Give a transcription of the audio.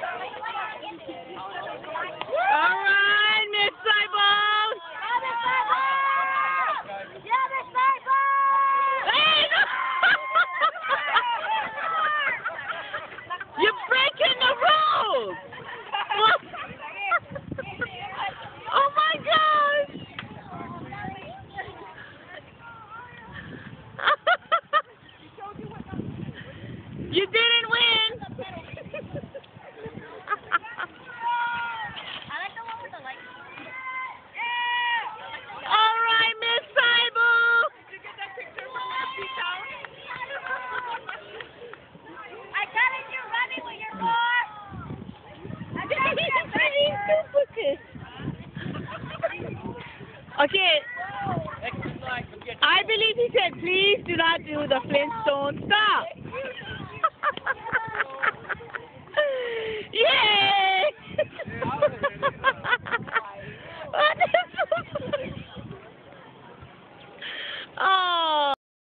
All right, Miss Siebbold. Hey, no. You're breaking the rules. Oh my gosh. You didn't win. All right, Miss Siebbold. Did you get that picture from your feet down? I got it, you're running with your car. Okay. I believe he said, please do not do the Flintstone. Stop.